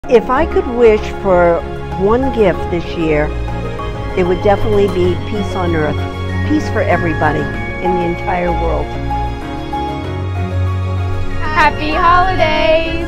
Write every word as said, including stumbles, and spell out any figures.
If I could wish for one gift this year, it would definitely be peace on earth. Peace for everybody in the entire world. Happy holidays!